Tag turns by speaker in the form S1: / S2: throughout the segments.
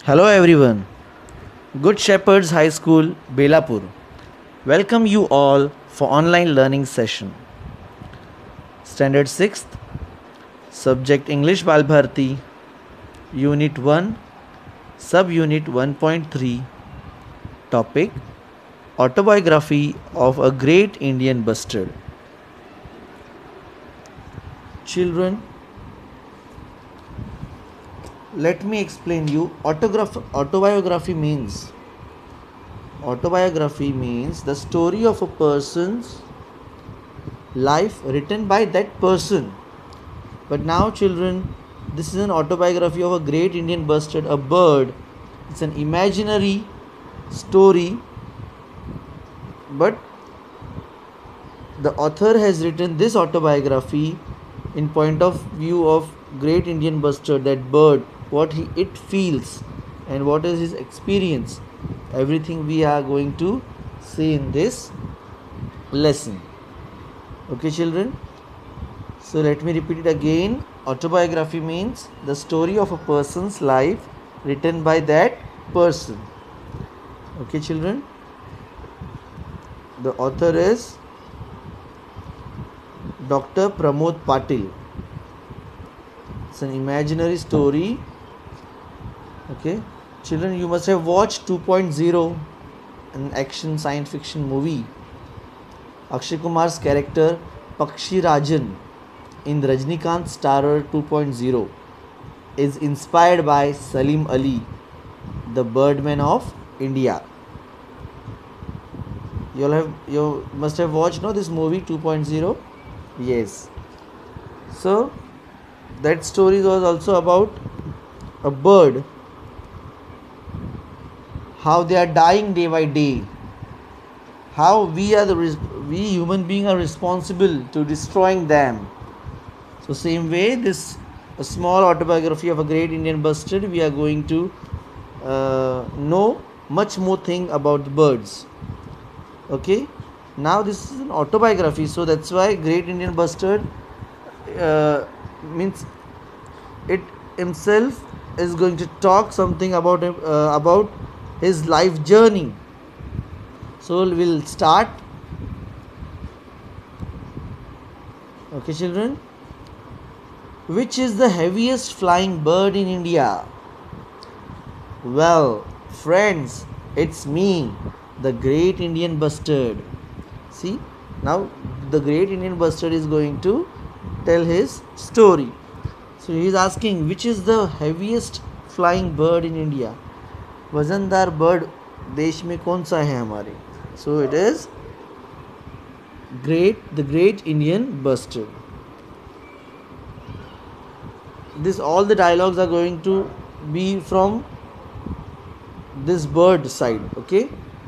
S1: Hello everyone. Good Shepherds High School, Belapur. Welcome you all for online learning session. Standard 6th, Subject English Balbharti, Unit 1, Subunit 1.3, Topic Autobiography of a Great Indian Bustard. Children, let me explain you. Autobiography means the story of a person's life written by that person. But now, children, this is an autobiography of a great Indian bustard, a bird. It's an imaginary story, but the author has written this autobiography in point of view of great Indian bustard, that bird, what it feels and what is his experience. Everything we are going to see in this lesson. Okay, children? So let me repeat it again. Autobiography means the story of a person's life written by that person. Okay, children? The author is Dr. Pramod Patil. It's an imaginary story. Okay, children, you must have watched 2.0, an action science fiction movie. Akshay Kumar's character Pakshi Rajan in Rajnikant Starer 2.0 is inspired by Salim Ali, the Birdman of India. You must have watched this movie 2.0. Yes. So that story was also about a bird, how they are dying day by day, how we human beings are responsible to destroying them. So same way, this a small autobiography of a great Indian bustard, we are going to know much more thing about the birds. Okay, now this is an autobiography, so that's why great Indian bustard means it himself is going to talk something about his life journey. So we'll start. Okay, children. Which is the heaviest flying bird in India? Well, friends, it's me, the great Indian bustard. See, now the great Indian bustard is going to tell his story. So he is asking, which is the heaviest flying bird in India? वजनदार bird देश में कौन सा है हमारे? So it is the great Indian bustard. All the dialogues are going to be from this bird side. Okay,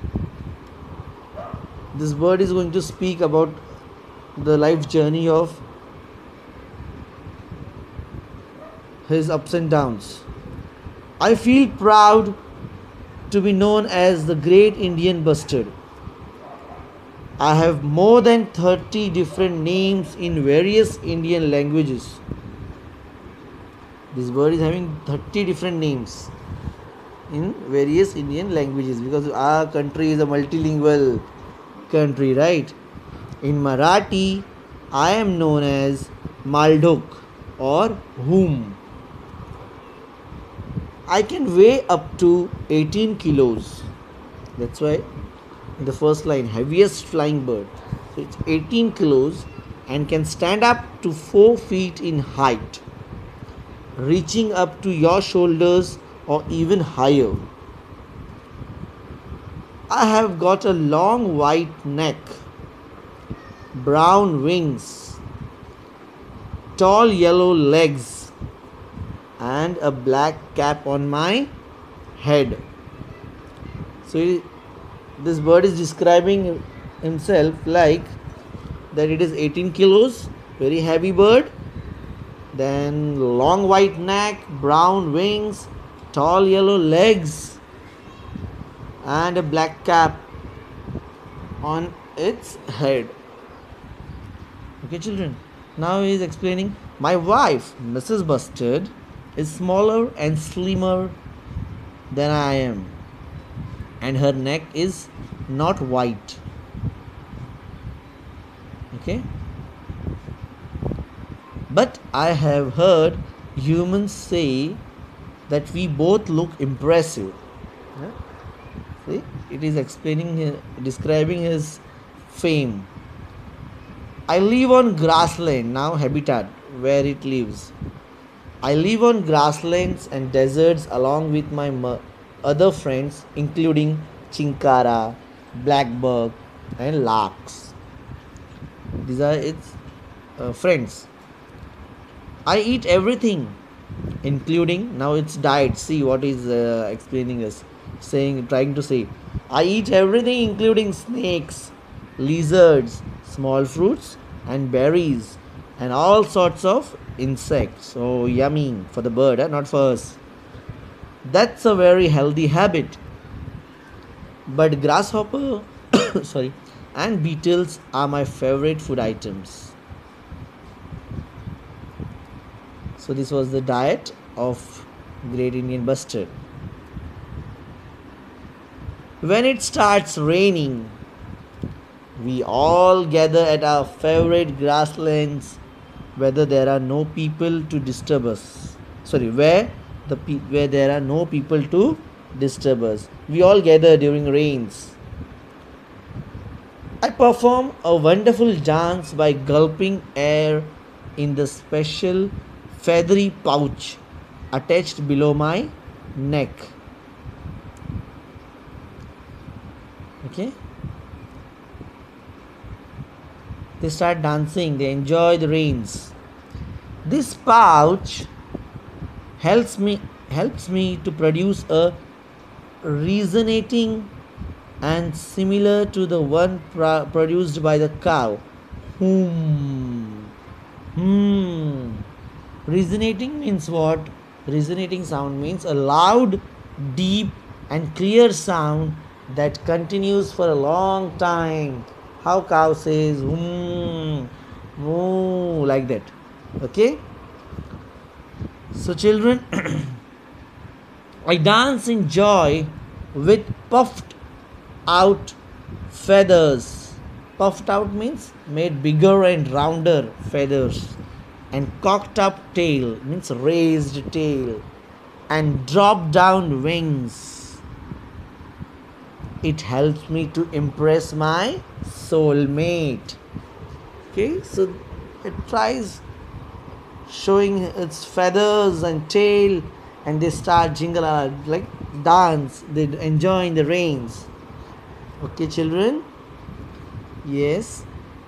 S1: this bird is going to speak about the life journey of his ups and downs. I feel proud to be known as the great Indian bustard. I have more than 30 different names in various Indian languages. This bird is having 30 different names in various Indian languages, because our country is a multilingual country, right? In Marathi, I am known as Maldok or Whom. I can weigh up to 18 kilos. That's why in the first line, heaviest flying bird. So it's 18 kilos and can stand up to 4 feet in height, reaching up to your shoulders or even higher. I have got a long white neck, brown wings, tall yellow legs, and a black cap on my head. So this bird is describing himself like that it is 18 kilos, very heavy bird, then long white neck, brown wings, tall yellow legs, and a black cap on its head. Okay, children, now he is explaining, my wife Mrs. Bustard is smaller and slimmer than I am, and her neck is not white. Okay, but I have heard humans say that we both look impressive. Yeah? See, it is describing his fame. I live on grassland, now habitat where it lives. I live on grasslands and deserts along with my other friends, including chinkara, blackbird, and larks. These are its friends. I eat everything, including, now it's diet. See what is explaining us, trying to say. I eat everything, including snakes, lizards, small fruits, and berries, and all sorts of insects. So yummy for the bird, not for us. That's a very healthy habit. But grasshopper, sorry, and beetles are my favorite food items. So this was the diet of Great Indian Bustard. When it starts raining, we all gather at our favorite grasslands, whether there are no people to disturb us. Sorry, where there are no people to disturb us. We all gather during rains. I perform a wonderful dance by gulping air in the special feathery pouch attached below my neck. Okay, they start dancing, they enjoy the rains. This pouch helps me to produce a resonating and similar to the one produced by the cow. Resonating means what? Resonating sound means a loud, deep, and clear sound that continues for a long time. How cow says moo, like that. Okay? So children, I dance in joy with puffed out feathers. Puffed out means made bigger and rounder feathers. And cocked up tail means raised tail. And drop down wings. It helps me to impress my soulmate. Okay, so it tries showing its feathers and tail, and they start jingle like dance. They enjoying the rains. Okay, children. Yes.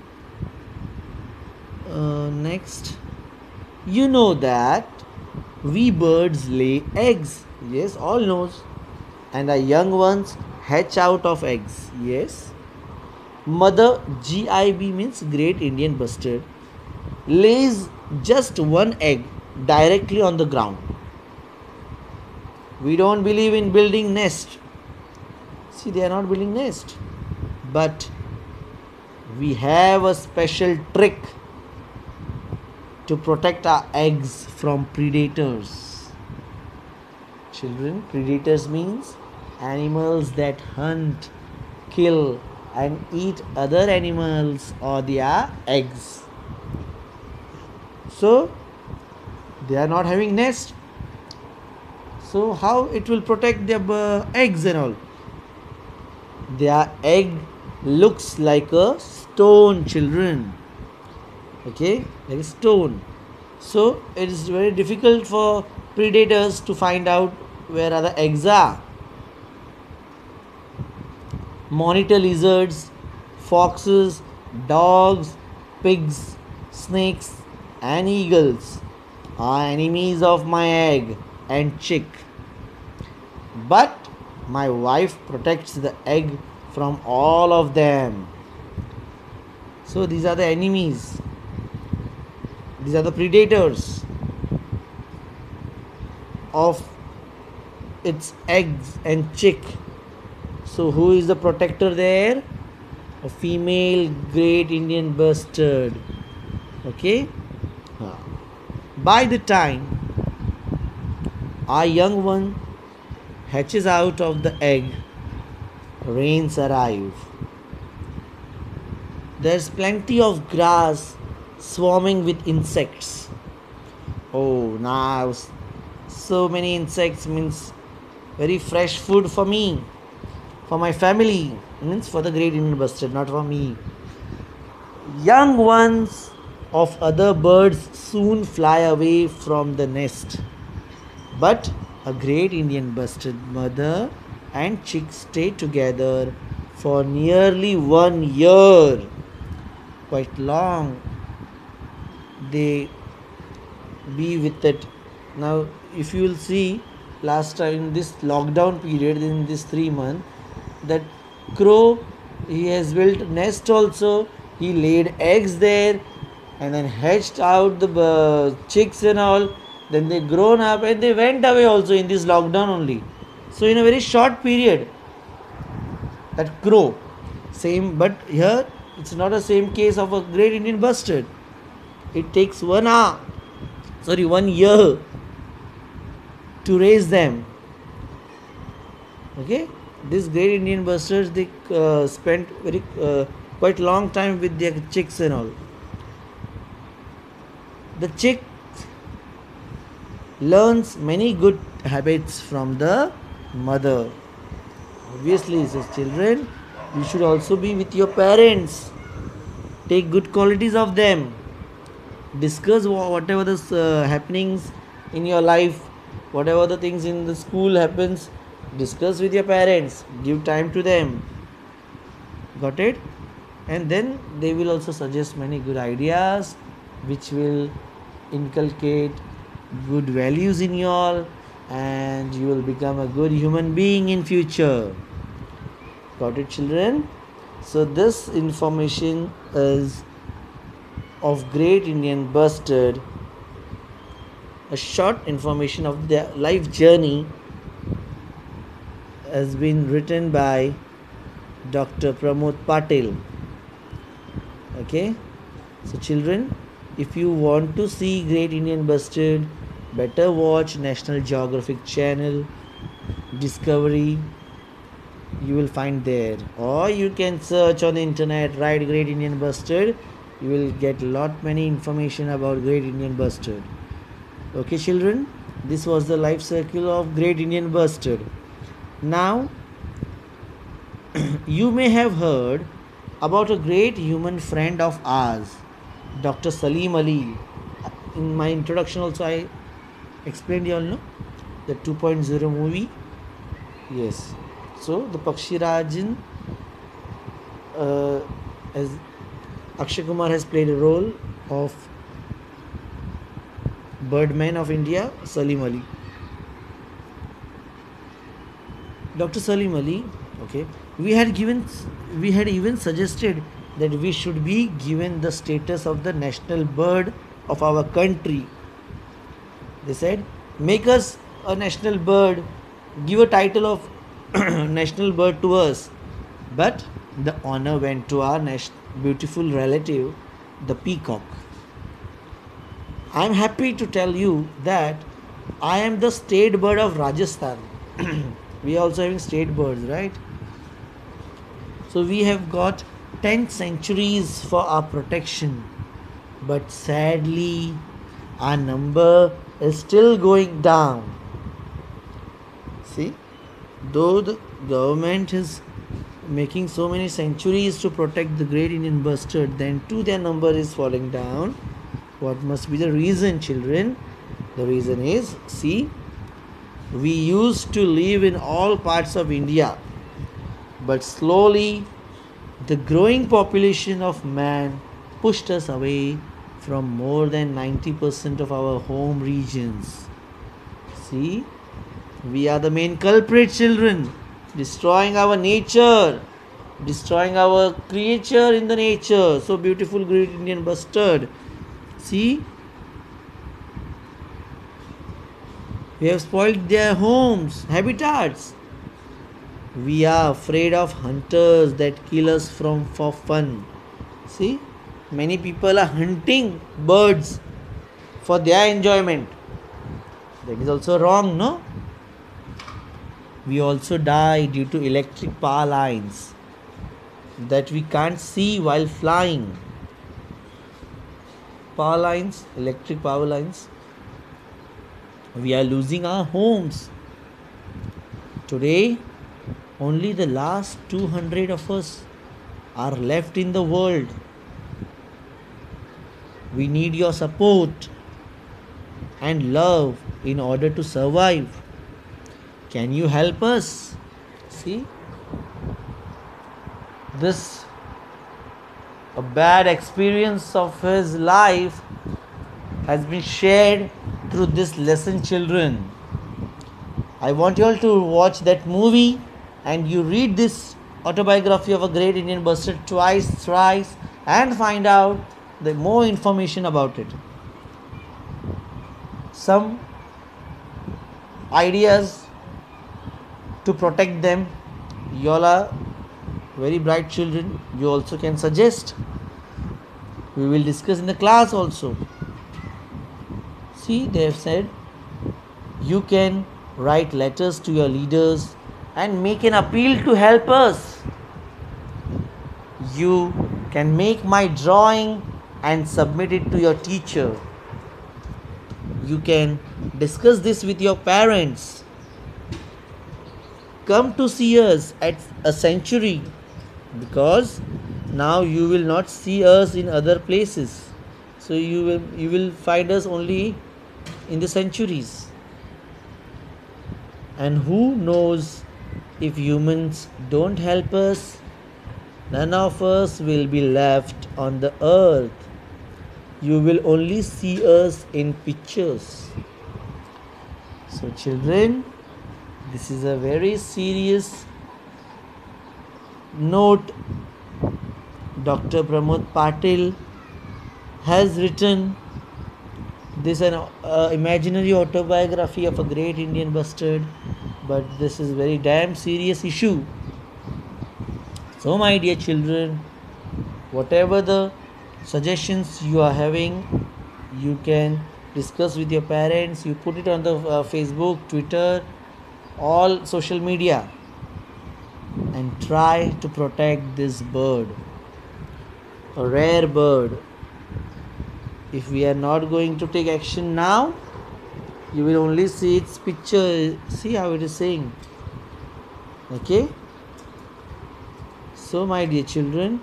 S1: Next, you know that we birds lay eggs. Yes, all knows. And our young ones hatch out of eggs. Yes. Mother GIB means Great Indian Bustard lays just one egg directly on the ground. We don't believe in building nest. See, they are not building nest. But we have a special trick to protect our eggs from predators. Children, predators means animals that hunt, kill, and eat other animals or their eggs. So they are not having nest. So how it will protect their eggs and all? Their egg looks like a stone, children. Okay, like a stone. So it is very difficult for predators to find out where other eggs are. Monitor lizards, foxes, dogs, pigs, snakes, and eagles are enemies of my egg and chick. But my wife protects the egg from all of them. So these are the enemies. These are the predators of its eggs and chick. So who is the protector there? A female Great Indian Bustard. Okay. By the time our young one hatches out of the egg, rains arrive. There's plenty of grass swarming with insects. Oh, now so many insects means very fresh food for me, for my family, means for the great Indian bustard, not for me. Young ones of other birds soon fly away from the nest. But a great Indian bustard mother and chick stay together for nearly 1 year. Quite long they be with it. Now, if you will see, last time in this lockdown period, in this 3 month, that crow, he has built nest also. He laid eggs there, and then hatched out the chicks and all. Then they grown up and they went away also in this lockdown only. So in a very short period, that crow, same. But here it's not a same case of a great Indian bustard. It takes 1 year to raise them. Okay, these great Indian bustards, they spent very quite long time with their chicks and all. The chick learns many good habits from the mother. Obviously, as children, you should also be with your parents. Take good qualities of them. Discuss whatever the happenings in your life, whatever the things in the school happens. Discuss with your parents. Give time to them. Got it? And then they will also suggest many good ideas which will inculcate good values in you all, and you will become a good human being in future. Got it, children? So this information is of great Indian bustard, a short information of their life journey, has been written by Dr. Pramod Patil. Okay, so children, if you want to see great Indian bustard, better watch National Geographic Channel, Discovery. You will find there, or you can search on the internet, write great Indian bustard. You will get lot many information about great Indian bustard. Okay, children, this was the life cycle of great Indian bustard. Now you may have heard about a great human friend of ours, Dr. Salim Ali. In my introduction also I explained you all, know the 2.0 movie. Yes, so the Pakshi Rajan, as Akshay Kumar has played a role of Birdman of India, Salim Ali. Dr. Salim Ali, okay, we had even suggested that we should be given the status of the national bird of our country. They said, make us a national bird, give a title of national bird to us. But the honor went to our beautiful relative, the peacock. I am happy to tell you that I am the state bird of Rajasthan. We are also having state birds, right? So we have got 10 centuries for our protection, but sadly our number is still going down. See, though the government is making so many centuries to protect the great Indian bustard, then too their number is falling down. What must be the reason, children? The reason is, see, we used to live in all parts of India, but slowly the growing population of man pushed us away from more than 90% of our home regions. See, we are the main culprit, children, destroying our nature, destroying our creature in the nature. So beautiful, great Indian bustard. See, we have spoiled their homes, habitats. We are afraid of hunters that kill us for fun. See, many people are hunting birds for their enjoyment. That is also wrong, no? We also die due to electric power lines that we can't see while flying. Power lines, electric power lines. We are losing our homes. Today, only the last 200 of us are left in the world. We need your support and love in order to survive. Can you help us? See, this a bad experience of his life has been shared through this lesson, children. I want you all to watch that movie and you read this autobiography of a great Indian bastard twice, thrice, and find out the more information about it. Some ideas to protect them. You all are very bright children. You also can suggest. We will discuss in the class also. See, they have said you can write letters to your leaders and make an appeal to help us. You can make my drawing and submit it to your teacher. You can discuss this with your parents. Come to see us at a sanctuary, because now you will not see us in other places. So you will find us only in the sanctuaries. And who knows, if humans don't help us, none of us will be left on the earth. You will only see us in pictures. So children, this is a very serious note. Dr. Pramod Patil has written this an imaginary autobiography of a great Indian bastard, but this is very damn serious issue. So my dear children, whatever the suggestions you are having, you can discuss with your parents. You put it on the Facebook, Twitter, all social media, and try to protect this bird, a rare bird. If we are not going to take action now, you will only see its picture. See how it is saying. Okay? So my dear children,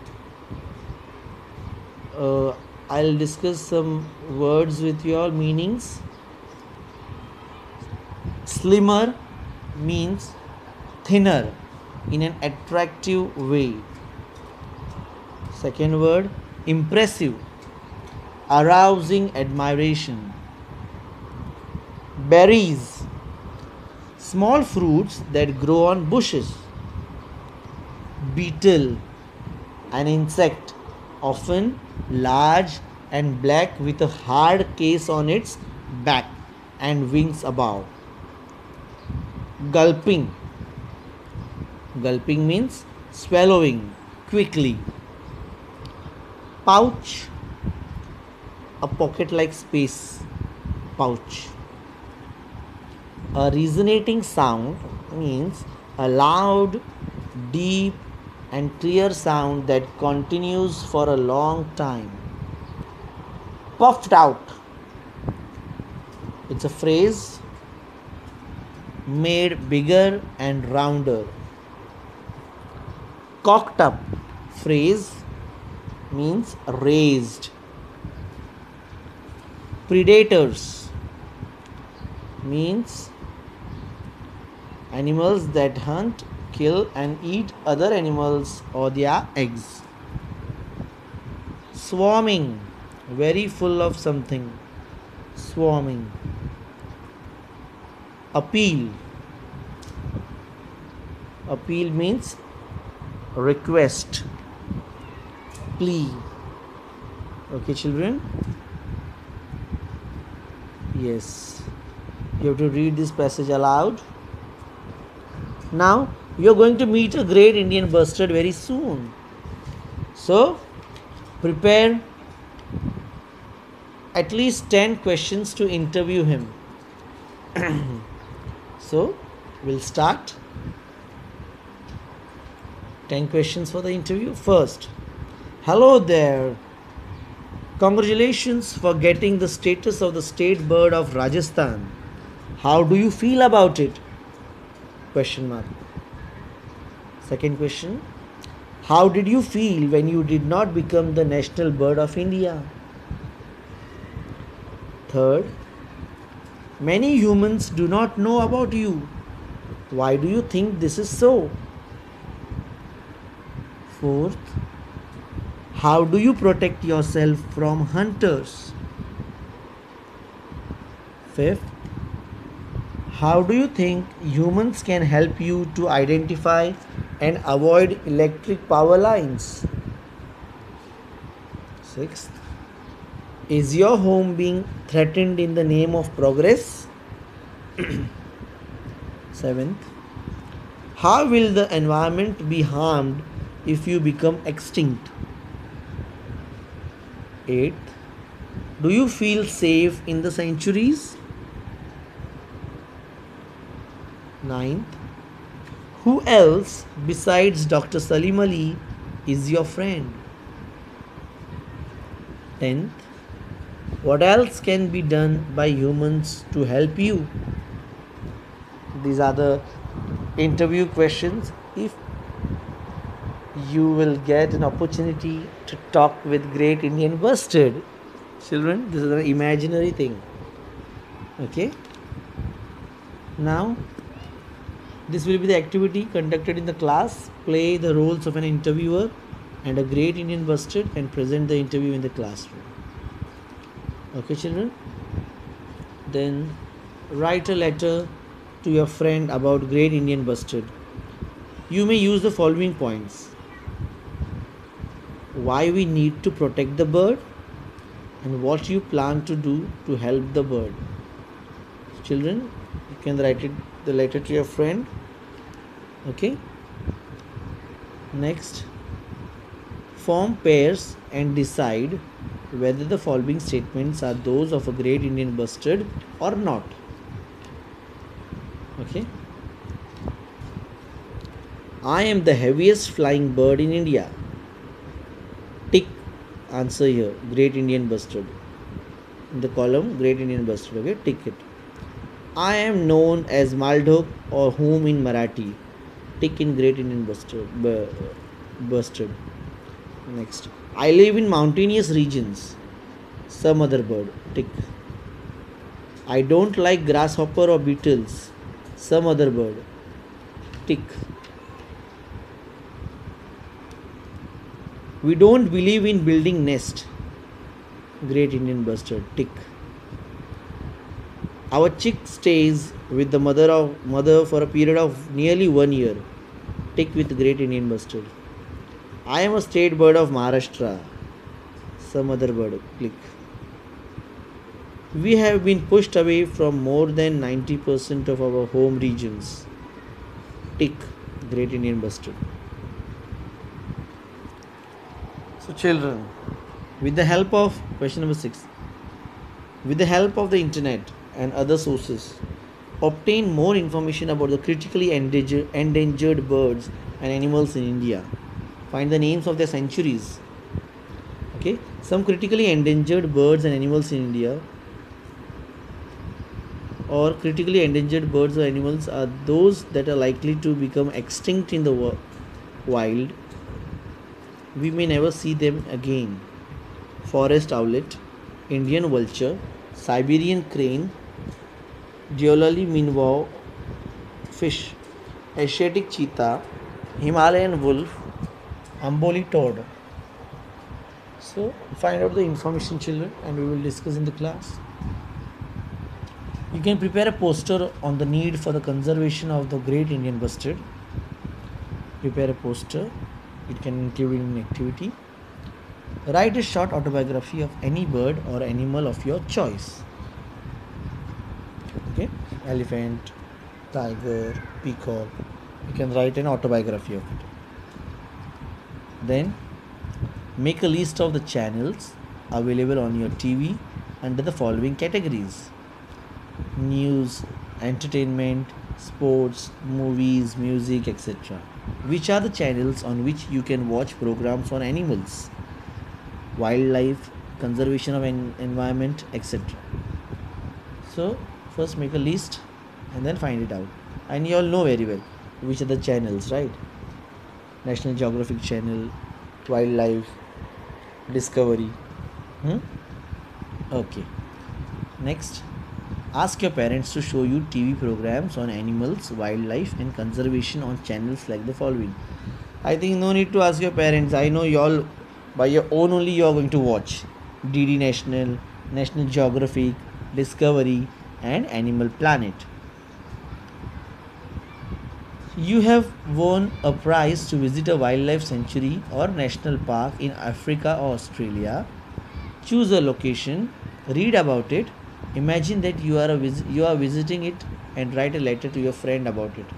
S1: I'll discuss some words with you all, meanings. Slimmer means thinner in an attractive way. Second word, impressive, arousing admiration. Berries, small fruits that grow on bushes. Beetle, an insect, often large and black with a hard case on its back and wings above. Gulping, gulping means swallowing quickly. Pouch, a pocket like space. Pouch. A resonating sound means a loud, deep and clear sound that continues for a long time. Puffed out, it's a phrase made bigger and rounder. Cocked up, phrase means raised. Predators means animals that hunt, kill and eat other animals or their eggs. Swarming, very full of something. Swarming. Appeal. Appeal means request, plea. Okay children? Yes. You have to read this passage aloud. Now you are going to meet a great Indian bastard very soon. So prepare at least 10 questions to interview him. So We'll start. 10 questions for the interview. First, hello there. Congratulations for getting the status of the state bird of Rajasthan. How do you feel about it? Question mark. Second question, how did you feel when you did not become the national bird of India? Third, many humans do not know about you. Why do you think this is so? Fourth, how do you protect yourself from hunters? Fifth, how do you think humans can help you to identify and avoid electric power lines? Sixth, is your home being threatened in the name of progress? Seventh, how will the environment be harmed if you become extinct? Eighth, do you feel safe in the sanctuaries? Ninth, who else besides Dr. Salim Ali is your friend? 10th, what else can be done by humans to help you? These are the interview questions. If you will get an opportunity to talk with Great Indian Bustard, children, this is an imaginary thing. Okay? Now, this will be the activity conducted in the class. Play the roles of an interviewer and a Great Indian Bustard and present the interview in the classroom. Okay, children? Then write a letter to your friend about Great Indian Bustard. You may use the following points: why we need to protect the bird and what you plan to do to help the bird. Children, you can write the letter to your friend. Okay. Next, form pairs and decide whether the following statements are those of a Great Indian Bustard or not. Okay. I am the heaviest flying bird in India. Tick answer here, Great Indian Bustard. In the column Great Indian Bustard. Okay, tick it. I am known as Maldhok or whom in Marathi. Tick in Great Indian Bustard. Next, I live in mountainous regions. Some other bird. Tick. I don't like grasshopper or beetles. Some other bird. Tick. We don't believe in building nest. Great Indian Bustard. Tick. Our chick stays with the mother for a period of nearly 1 year. Tick with Great Indian Bustard. I am a state bird of Maharashtra. Some other bird. Click. We have been pushed away from more than 90% of our home regions. Tick. Great Indian Bustard. So children, with the help of question number 6, with the help of the internet and other sources, obtain more information about the critically endangered birds and animals in India. Find the names of their sanctuaries. Okay, some critically endangered birds and animals in India, or critically endangered birds or animals, are those that are likely to become extinct in the wild. We may never see them again. Forest owlet, Indian vulture, Siberian crane, Deolali minnow fish, Asiatic cheetah, Himalayan wolf, Amboli toad. So find out the information, children, and we will discuss in the class. You can prepare a poster on the need for the conservation of the Great Indian Bustard. Prepare a poster. It can include an activity. Write a short autobiography of any bird or animal of your choice. Okay, elephant, tiger, peacock. You can write an autobiography of it. Then make a list of the channels available on your TV under the following categories: news, entertainment, sports, movies, music, etc. Which are the channels on which you can watch programs on animals, wildlife, conservation of environment, etc. So first make a list and then find it out. And you all know very well which are the channels, right? National Geographic Channel, Wildlife, Discovery. Hmm? Okay. Next, ask your parents to show you TV programs on animals, wildlife, and conservation on channels like the following. I think no need to ask your parents. I know you all by your own only you are going to watch DD National, National Geographic, Discovery, and Animal Planet. You have won a prize to visit a wildlife sanctuary or national park in Africa or Australia. Choose a location, read about it, imagine that you are visiting it, and write a letter to your friend about it.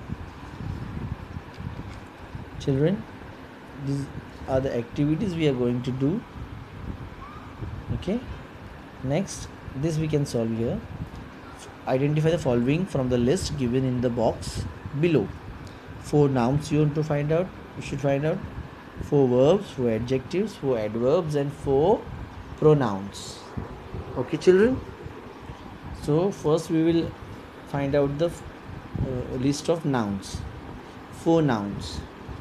S1: Children, these are the activities we are going to do. Okay, next, this we can solve here. Identify the following from the list given in the box below. 4 nouns you want to find out, you should find out 4 verbs, 4 adjectives, 4 adverbs, and 4 pronouns. Okay, children. So first we will find out the list of nouns. 4 nouns.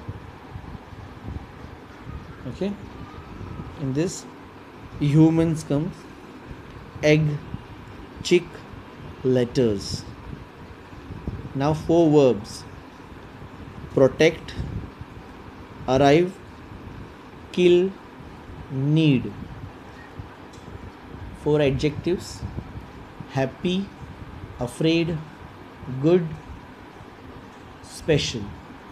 S1: Okay, in this humans comes, egg, chick, letters. Now 4 verbs: protect, arrive, kill, need. 4 adjectives: happy, afraid, good, special.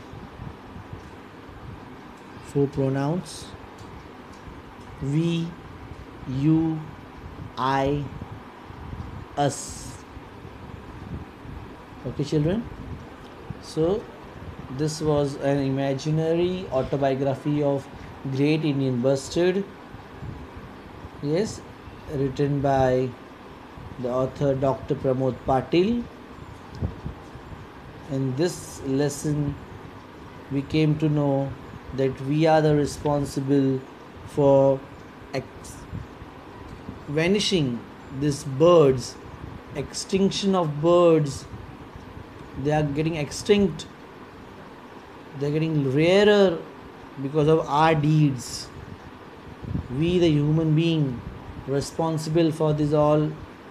S1: 4 pronouns: we, you, I, us. Okay, children. So this was an imaginary autobiography of great Indian bustard. Yes, written by the author Dr. Pramod Patil. In this lesson, we came to know that we are the responsible for vanishing these birds, extinction of birds. They are getting extinct, they are getting rarer because of our deeds. We, the human being, responsible for this all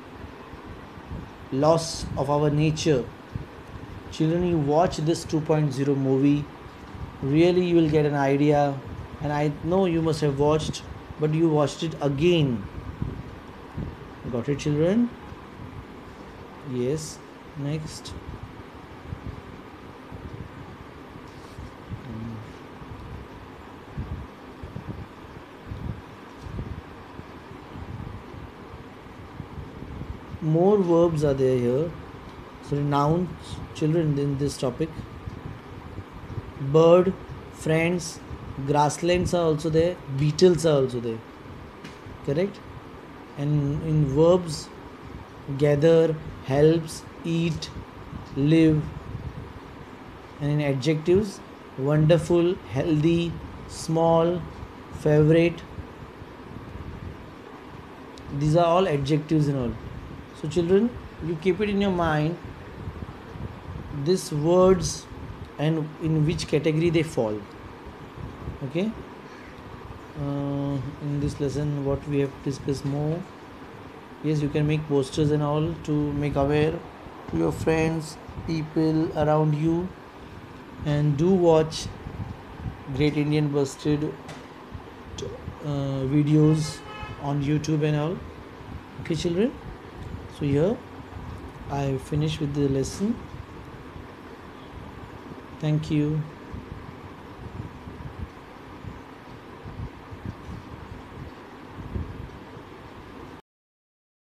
S1: loss of our nature. Children, you watch this 2.0 movie, really you will get an idea, and I know you must have watched, but you watched it again. Got it, children? Yes. Next. More verbs are there here. So nouns, children, in this topic. Bird, friends, grasslands are also there, beetles are also there. Correct? And in verbs, gather, helps, eat, live. And in adjectives, wonderful, healthy, small, favorite. These are all adjectives and all. So children, you keep it in your mind, these words and in which category they fall. Okay, in this lesson what we have discussed more. Yes, you can make posters and all to make aware to your friends, people around you, and do watch Great Indian Busted videos on YouTube and all. Okay, children. So here I finish with the lesson. Thank you.